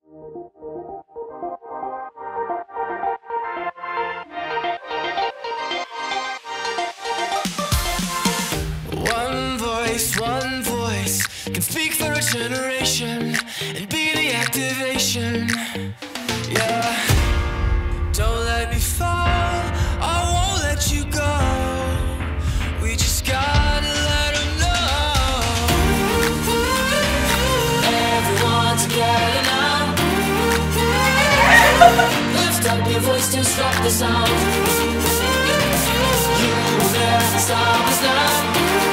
One voice can speak for a generation and be the activation. Yeah, don't let me fall, I won't let you go. We just gotta let them know. Everyone together now. Lift up your voice to stop the sound. You will never stop us now.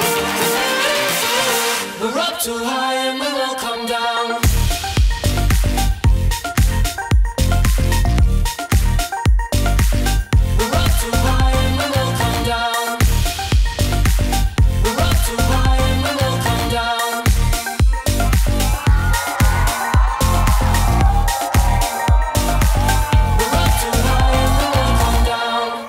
We're up too high and we won't come down. We're up too high and we won't come down. We're up too high and we won't come down. We're up too high and we won't come down.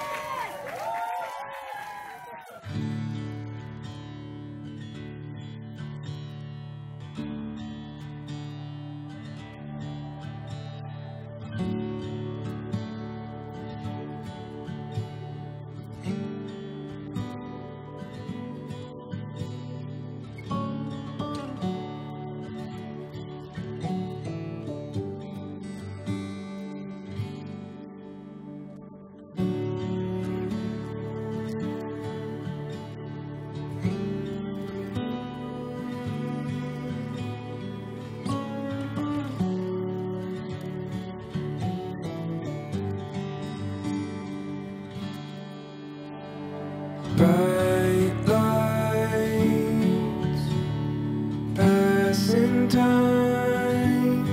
Bright lights, passing time,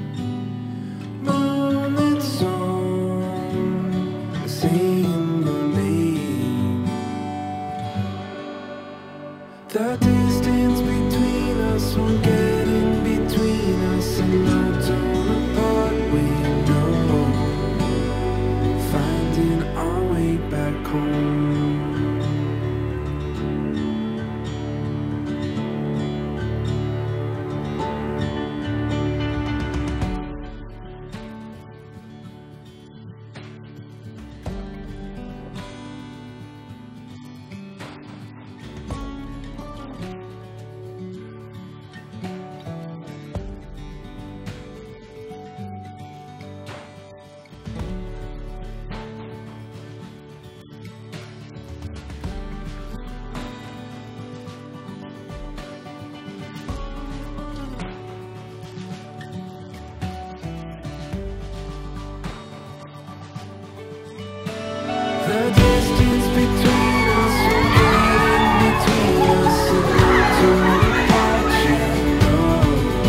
moments on, saying your name. The distance between us won't get in between us, and not torn apart we know, finding our way back home. The distance between us will get in between us, and not torn apart, you know.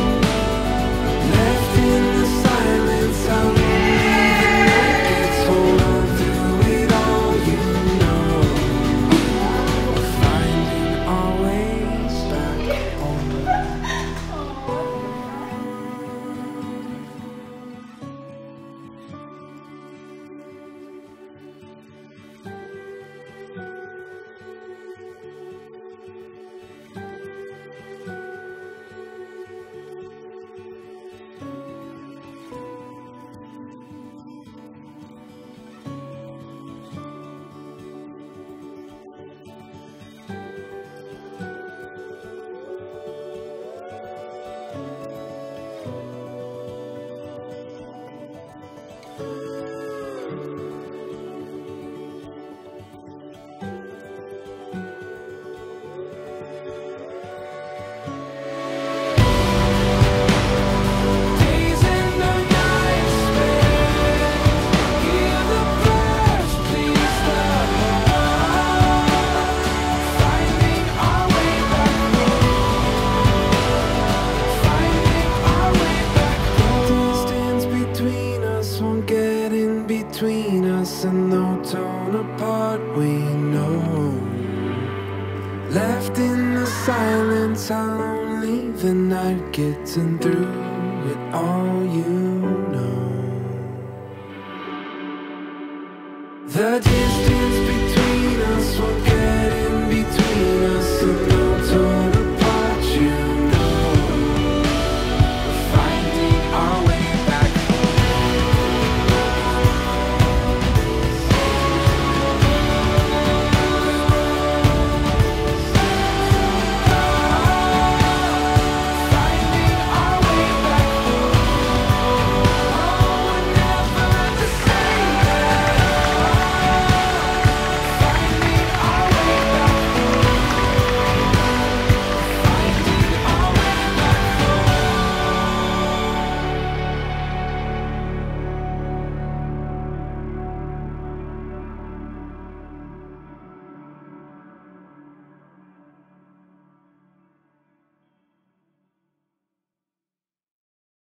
Left in the silence, how lonely the night gets. Hold on through it all, you know. We're finding our ways back home. Between us, and though torn apart we know, left in the silence, how lonely the night gets, and through it all you know. The distance between us will